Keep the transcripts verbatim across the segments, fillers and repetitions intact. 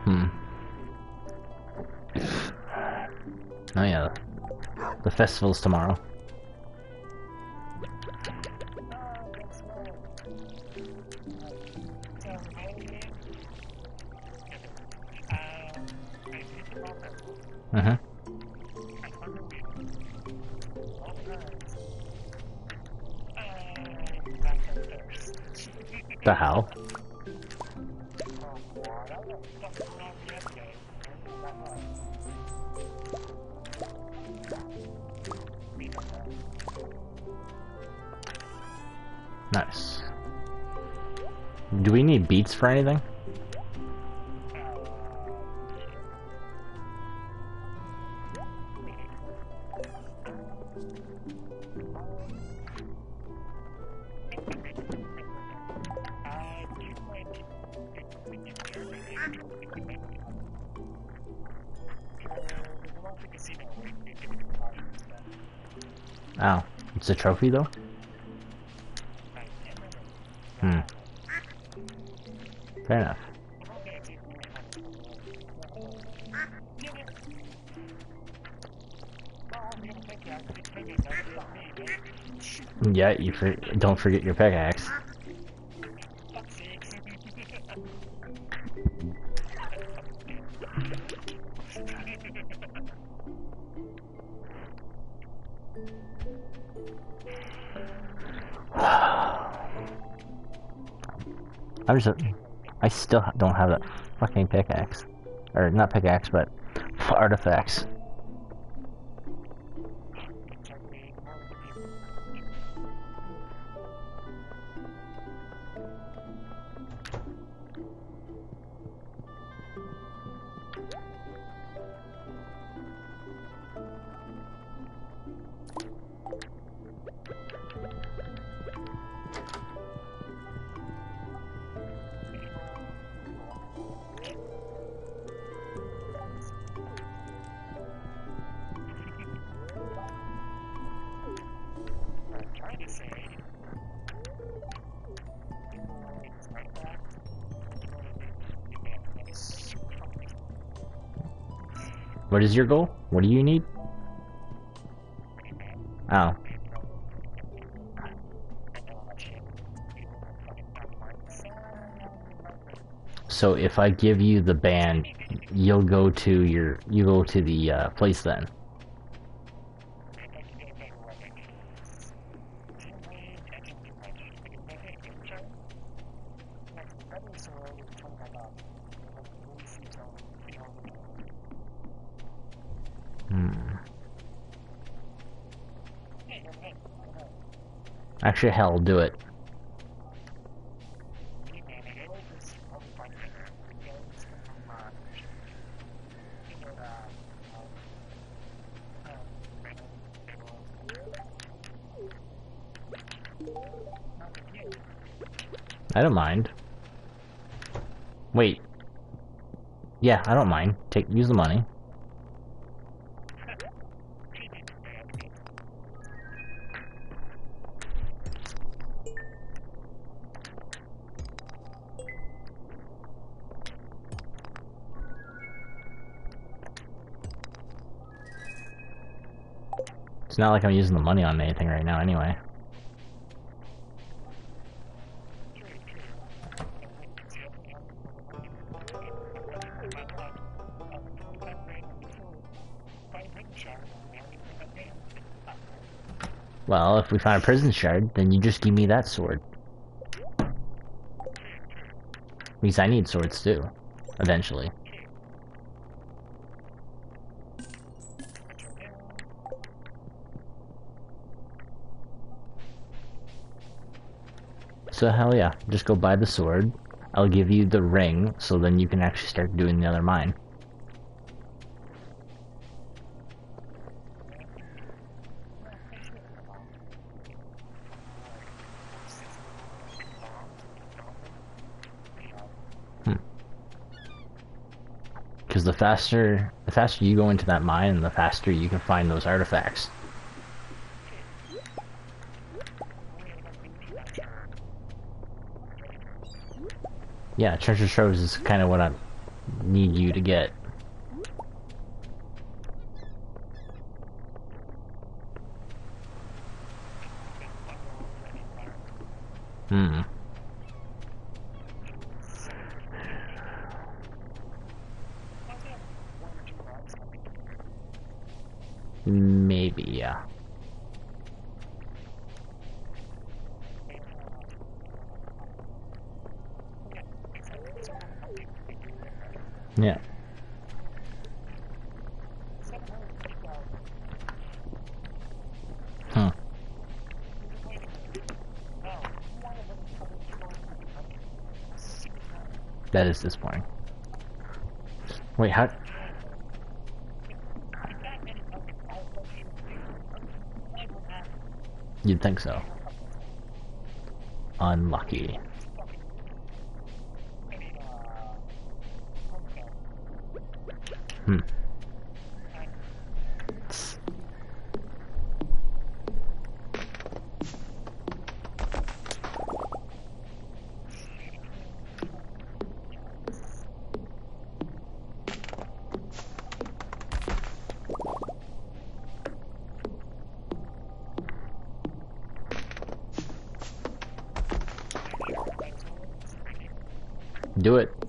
Hmm. Oh yeah. The festival's tomorrow. Mm-hmm. The hell? Nice. Do we need beets for anything? Oh, it's a trophy though? Hmm. Fair enough. Yeah, you for don't forget your pickaxe. I'm just, I still don't have that fucking pickaxe. Or, not pickaxe, but artifacts. What is your goal? What do you need? Oh. So if I give you the band, you'll go to your, you go to the uh, place then. Hmm. Actually, hell, do it. I don't mind. Wait. Yeah, I don't mind. Take, use the money. It's not like I'm using the money on anything right now anyway. Well, if we find a prison shard, then you just give me that sword. Because I need swords too, eventually. So hell yeah, just go buy the sword. I'll give you the ring, so then you can actually start doing the other mine. Because the faster, the faster you go into that mine, the faster you can find those artifacts. Yeah, treasure troves is kind of what I'm, need you to get. Hmm. Maybe, yeah. Yeah. Hmm. That is disappointing. Wait, how? You'd think so. Unlucky. Hmm. Do it.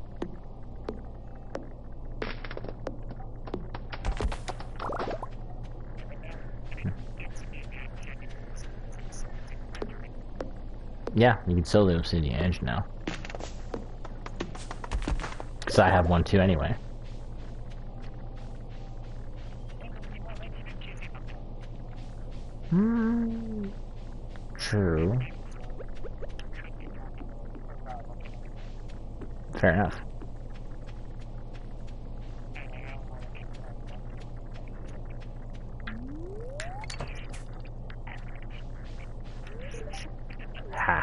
Yeah, you can sell the obsidian edge now. Because I have one too anyway. Hmm. True. Fair enough. Ha.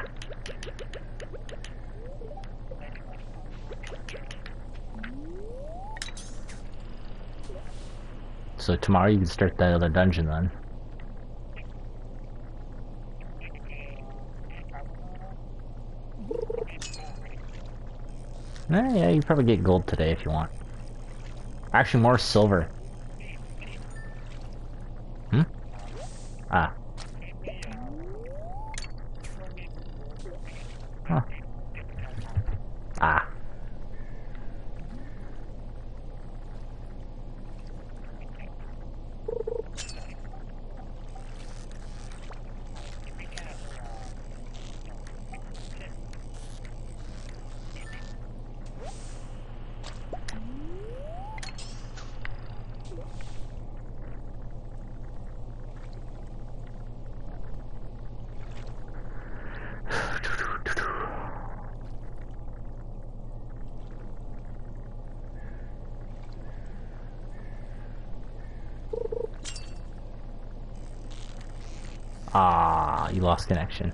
So tomorrow you can start that other dungeon then. Eh, yeah, you probably get gold today if you want. Actually, more silver. Hmm? Ah. Huh. Ah. Ah, you lost connection.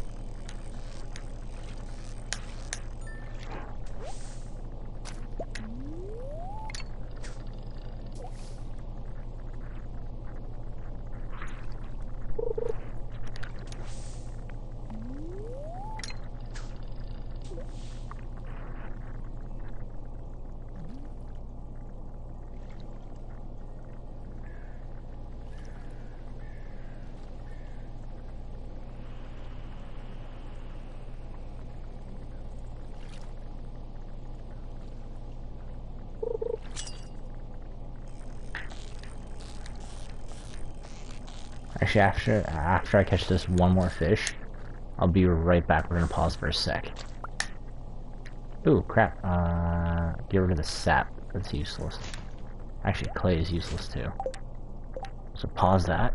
Actually, after after I catch this one more fish, I'll be right back. We're gonna pause for a sec. Ooh, crap. Uh, get rid of the sap. That's useless. Actually, clay is useless too. So pause that.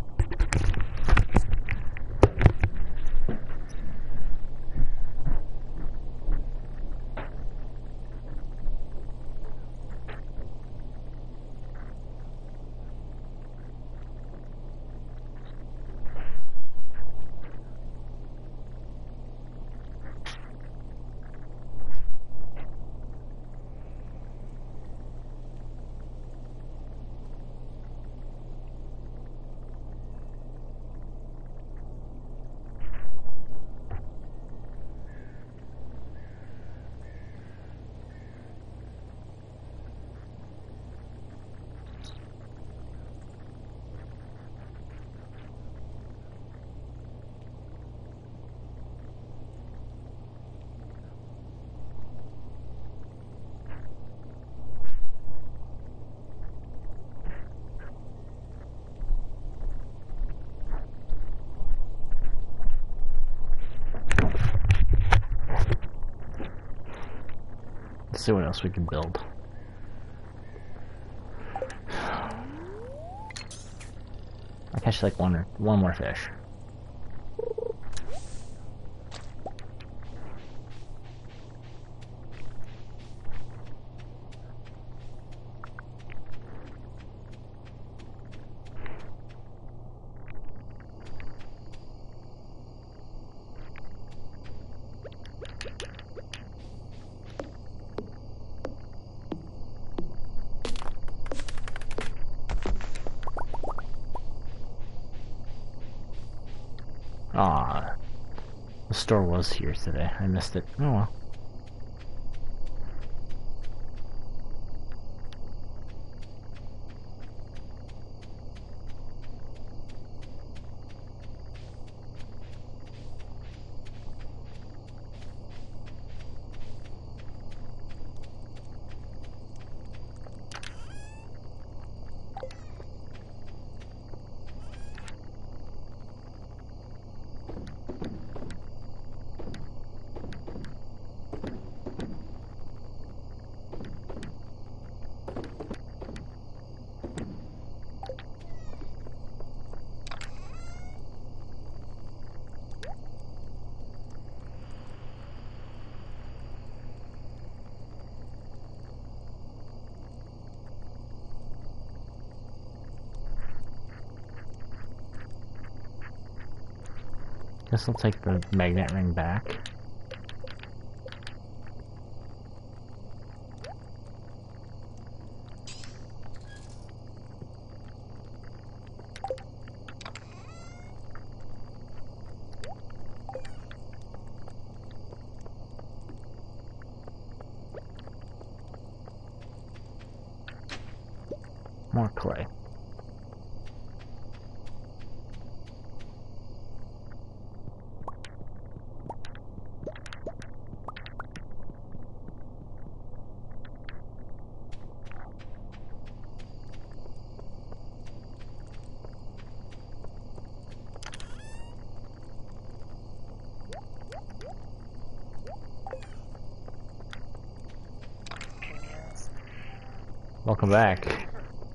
Let's see what else we can build. I catch like one or one more fish. Aw, the store was here today. I missed it. Oh well. Guess I'll take the magnet ring back. More clay. Welcome back.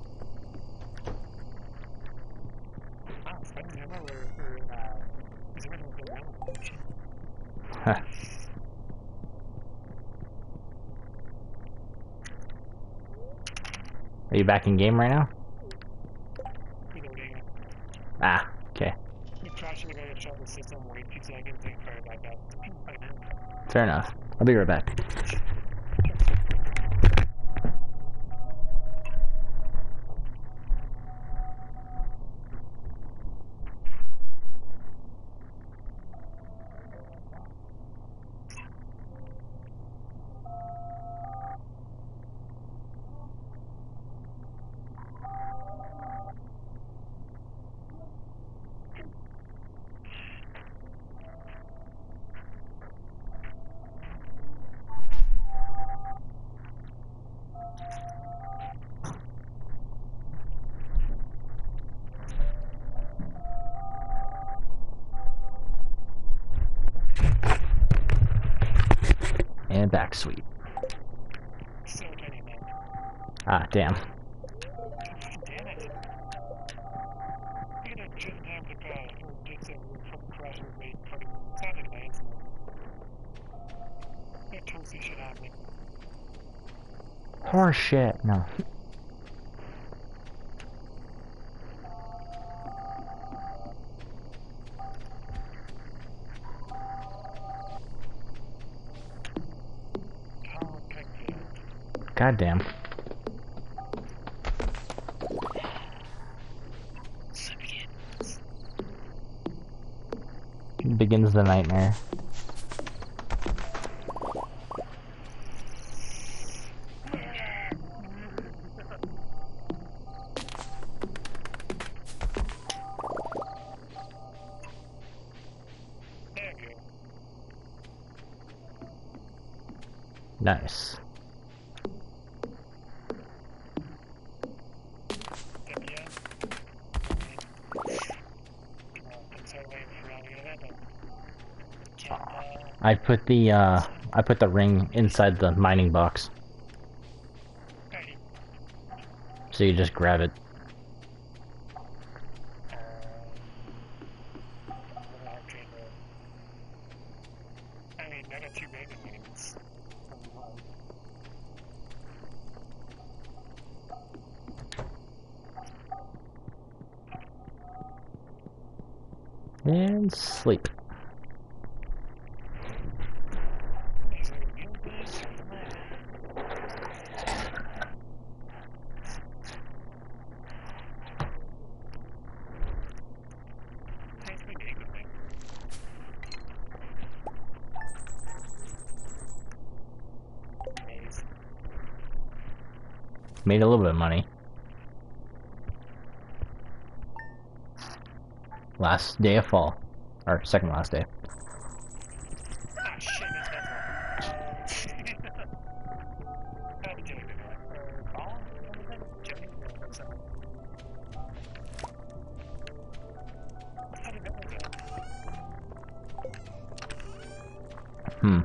Huh. Are you back in game right now? Ah, okay. Fair enough. I'll be right back. And back sweep. Ah, damn. Horse shit, no. God damn. Begins the nightmare. Nice. I put the uh I put the ring inside the mining box. So you just grab it. And sleep. Made a little bit of money. Last day of fall. Or second last day. Ah, shit, that's not How did you do that? For ball? Joey? Something. How did that work out? Hmm.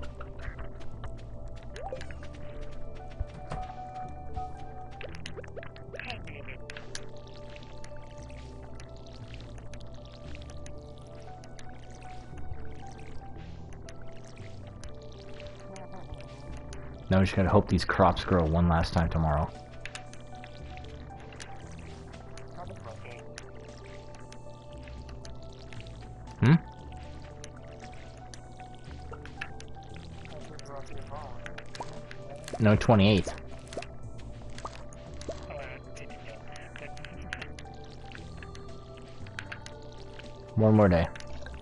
Now we just gotta hope these crops grow one last time tomorrow. Hmm? No, twenty-eight. One more day.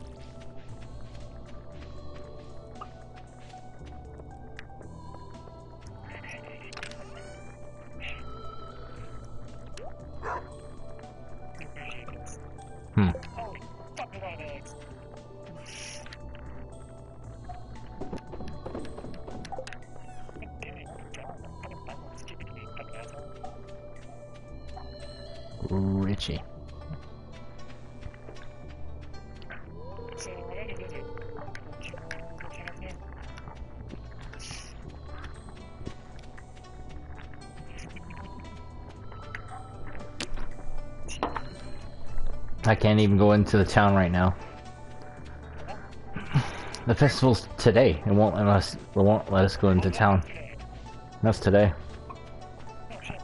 Hmm. Holy fuck, a lot of eggs. Richie. So, what I did is it. Would you know what you have here? I can't even go into the town right now. The festival's today. It won't let us. It won't let us go into town. That's today. Oh shit.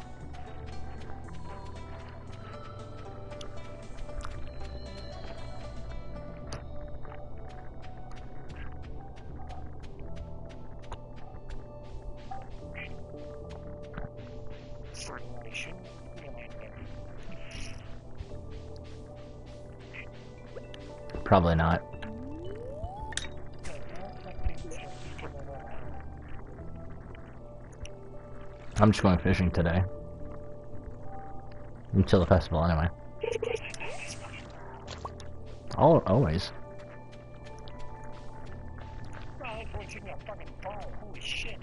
Formulation. Probably not. I'm just going fishing today. Until the festival, anyway. Oh, always. Holy shit.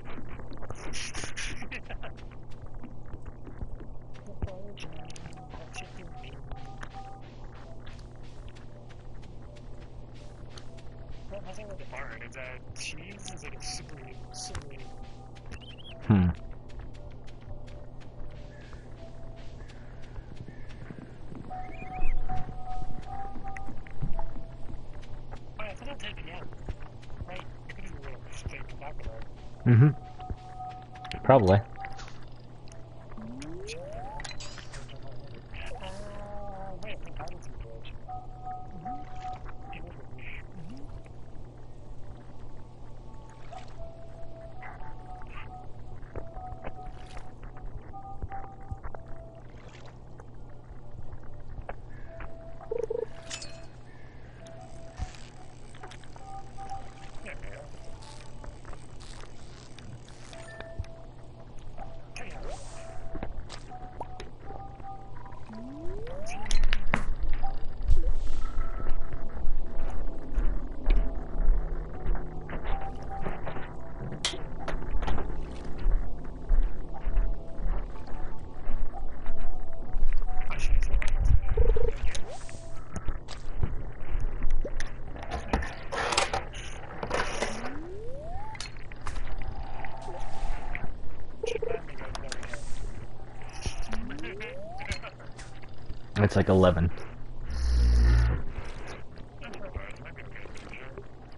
What was it with the barn? Is that cheese? Is it a super, super... Hmm. Oh, I thought I'd take it out. Right, I could have a straight back of it. Mm-hmm. Probably. Uh, wait, I think I was in village. It's like eleven. That's not bad. It might be okay for sure.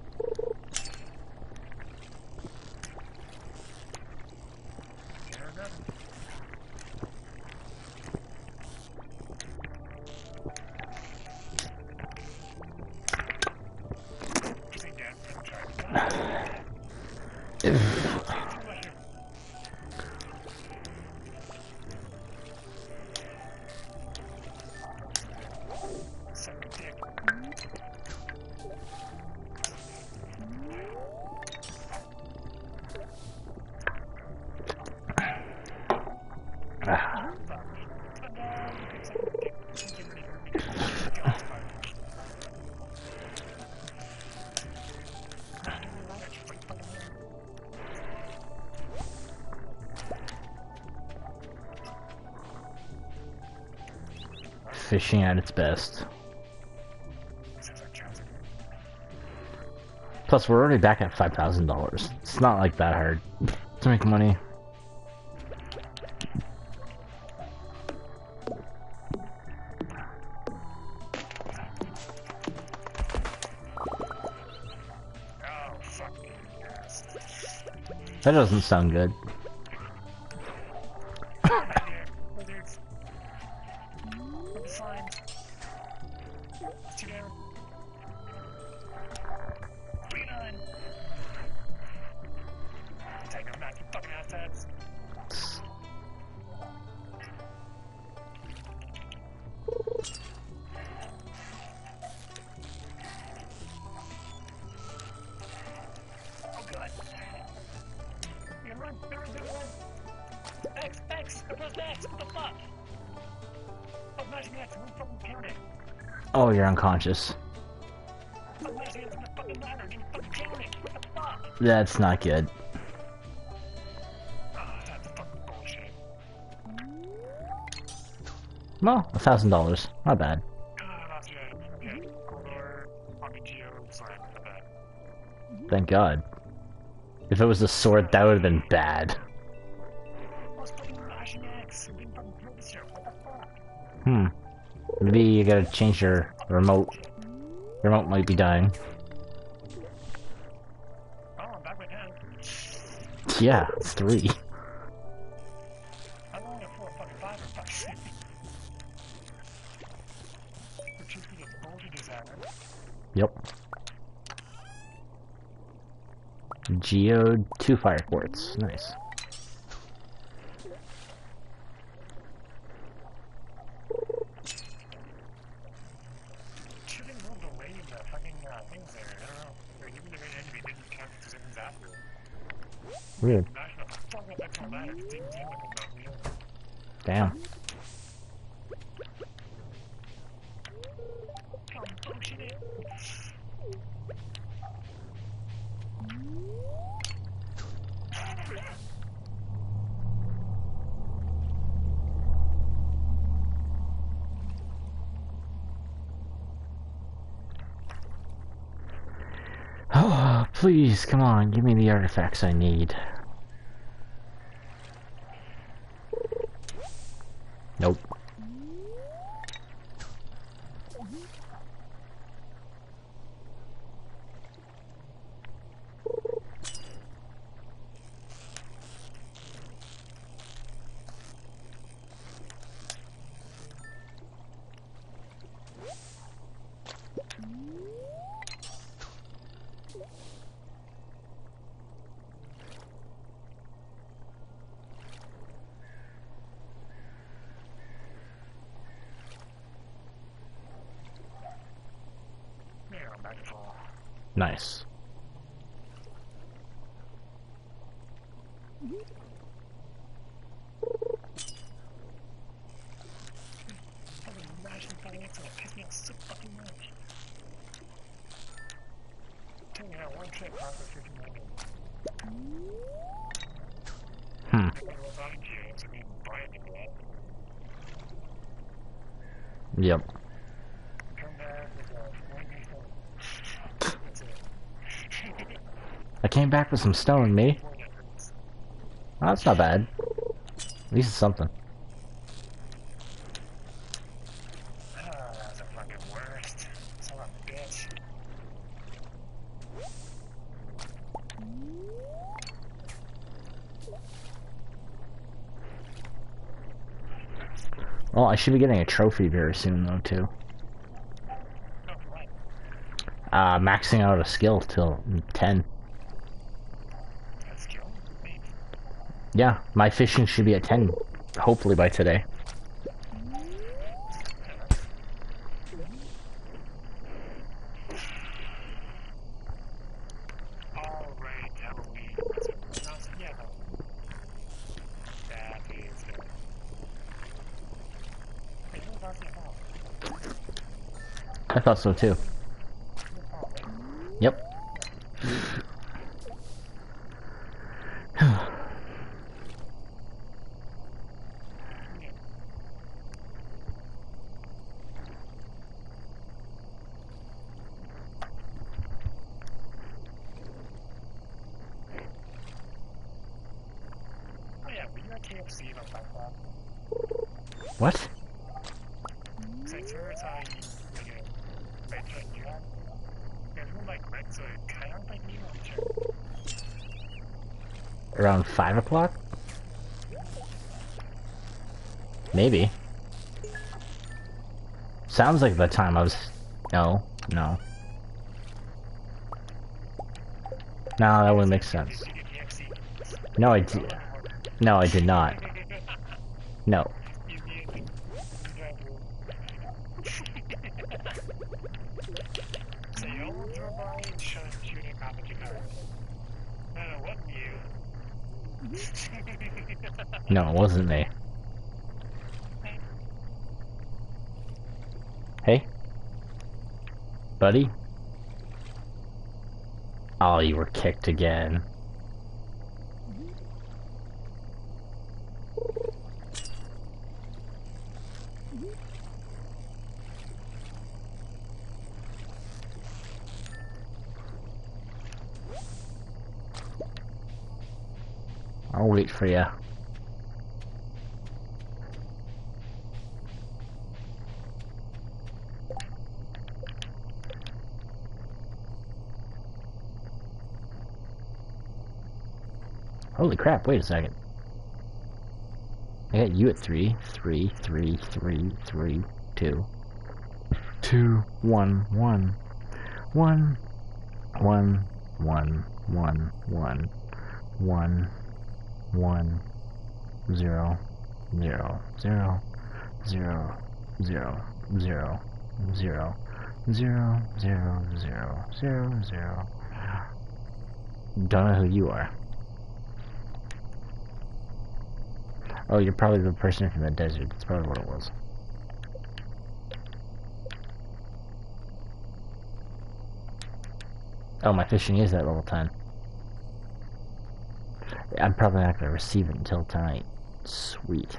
Here or nothing. Just ain't dead. I'm trying. Suck a dick. Ah. Fishing at its best. Plus, we're already back at five thousand dollars. It's not like that hard to make money. Oh, fuck me. That doesn't sound good. X, X, I pressed X, what the fuck? I was mashing X, I'm fucking counting. Oh, you're unconscious. I was mashing X in the fucking ladder, and you fucking counting. What the fuck? That's not good. Ah, that's fucking bullshit. Well, a thousand dollars. Not bad. Ah, not yet. Okay, corridor, on the geo, sorry, not bad. Thank God. If it was a sword, that would have been bad. I was fucking mashing X, I didn't fucking focus here, what the fuck? Hmm. Maybe you gotta change your remote. Your remote might be dying. Oh, I'm back with ten. Yeah, it's three. I'm only at four, fucking five, for fuck's sake. Which is because of bullshit is happening. Yep. Geode two fire quartz. Nice. Should've been more delay in the fucking uh, things there, I don't know. Or even the main enemy didn't count the seconds after. Weird. Mashing up the fuck up X on that, it didn't seem like a done deal. Damn. Oh, bullshit it. Oh, please, come on, give me the artifacts I need. Nope. Yeah, I'm back to full. Nice. Fucking mashing fucking X and it pissed me off so fucking much. Tell me how one trip cost me fifty million. Hmm. If it was on Geo, so I mean, buy it for that. Yep. Come back with a twenty phone. That's it. I came back with some stone, me. Oh, that's not bad. At least it's something. Well, I should be getting a trophy very soon, though, too. Oh, what? Uh, maxing out a skill till ten. That skill? Neat. Yeah, my fishing should be at ten, hopefully by today. Alright, Halloween. That's what we're not. Yeah, Halloween. That is it. Wait, who was asking about? I thought so, too. Your fault, right? Yep. Yeah. Oh yeah, were you at K F C about five o'clock? What? Because I first saw you, like, a red shirt you had. There's one like red, so it kind of like you on the shirt. Around five o'clock? Maybe. Sounds like the time I was... No, no. No, that wouldn't make sense. Did you get K F C? No, I did. No, I did not. No. You did. You drive rule. So you almost drove by and shot shooting a cop at your car. I don't know what you. No, it wasn't me. Hey? Buddy? Oh, you were kicked again. I'll wait for you. Holy crap, wait a second. I got you at three, three, three, three, three, two, two, one, one, one, one, one, one, one, one, one, zero, zero, zero, zero, zero, zero, zero, zero, zero, zero, zero, zero. Don't know who you are. Oh, you're probably the person from the desert. That's probably what it was. Oh, my fishing is at level ten. I'm probably not going to receive it until tonight. Sweet.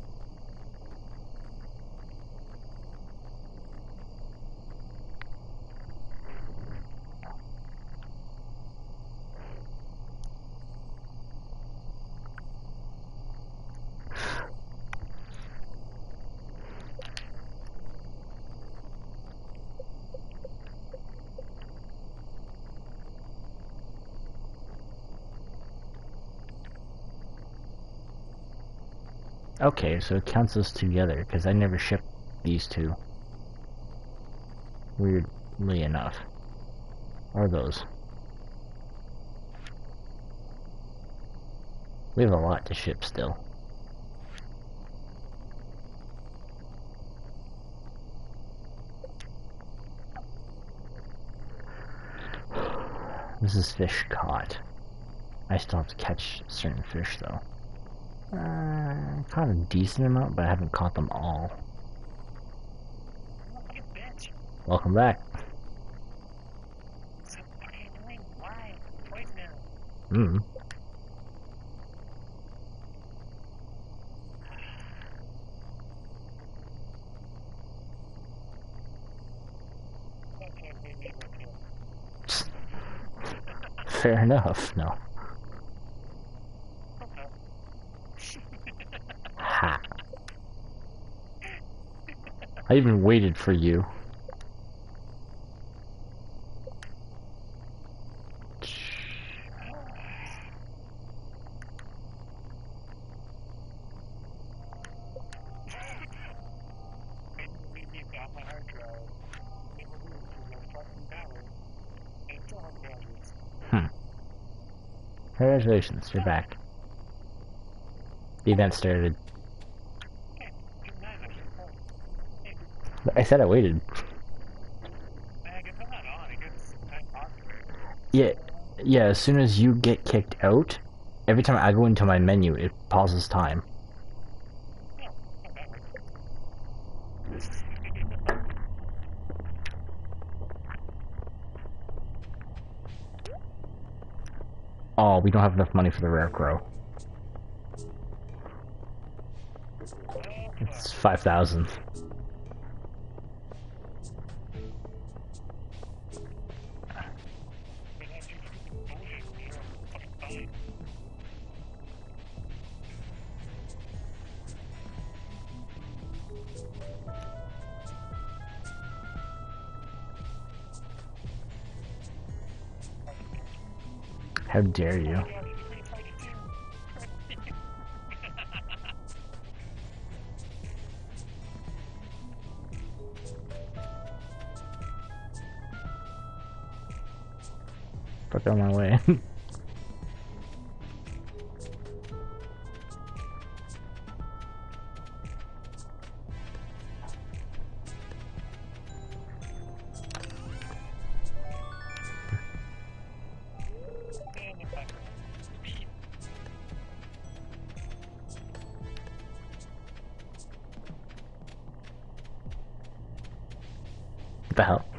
Okay, so it counts us together, because I never shipped these two. Weirdly enough. Or those. We have a lot to ship still. This is fish caught. I still have to catch certain fish though. Uh, caught a decent amount, but I haven't caught them all. You bitch. Welcome back. So what are you doing? Why? Twice now. Hmm. Okay, maybe with you. Fair enough. No. Okay. Ha. I even waited for you. Congratulations, you're back. The event started. I said I waited. Yeah, yeah, as soon as you get kicked out, every time I go into my menu, it pauses time. Oh, we don't have enough money for the rare crow. It's five thousand. How dare you? Fuck on my way. What the hell?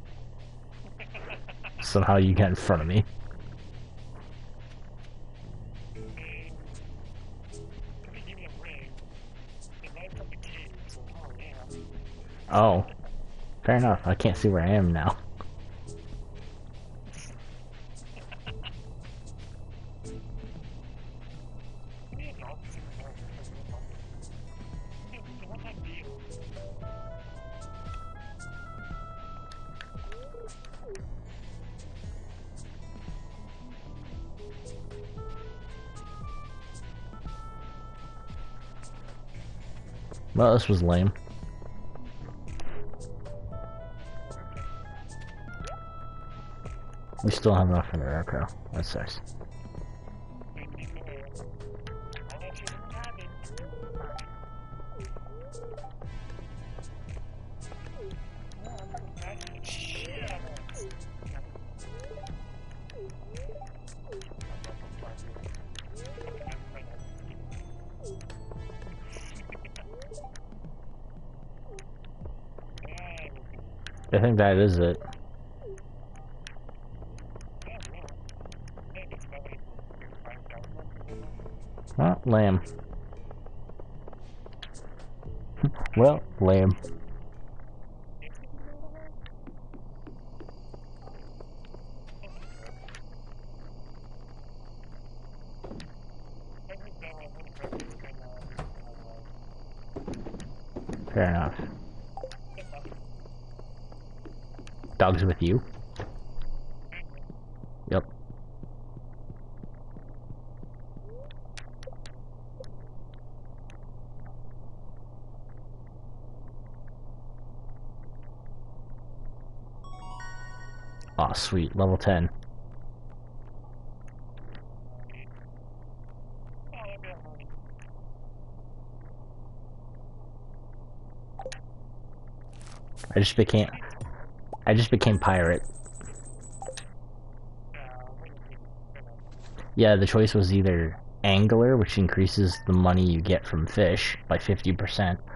Somehow you get in front of me. Oh. Fair enough. I can't see where I am now. Well, this was lame. We still have enough for the rare crow. That sucks. I think that is it. Oh, lamb. Well, lamb. Fair enough. Dog's with you? Yep. Aw, oh, sweet. Level ten. I just became... I just became pirate. Yeah, the choice was either angler, which increases the money you get from fish by fifty percent,